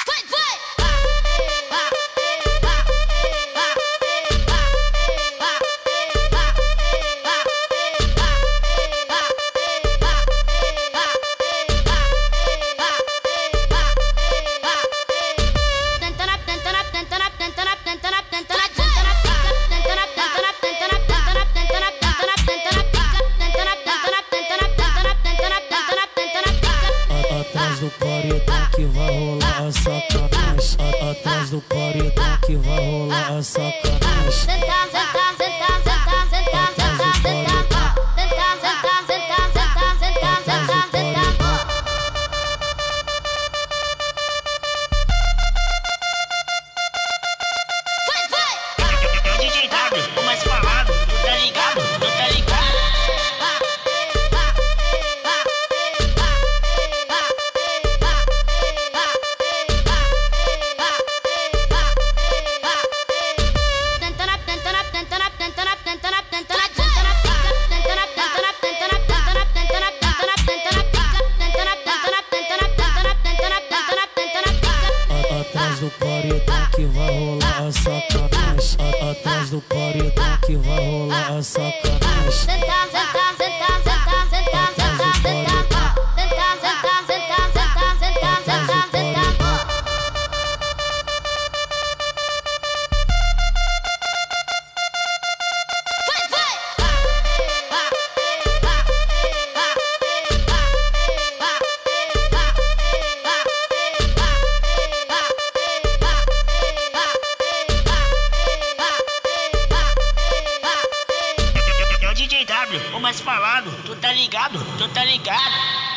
Atrás do paredão que vai rolar a sacanagem. Atrás do paredão que vai rolar a sacanagem. DJ W, o mais falado, tu tá ligado, tu tá ligado. Atrás do paredão que vai rolar a sacanagem. Atrás do paredão que vai rolar a sacanagem. DJ W, o mais falado, tu tá ligado, tu tá ligado.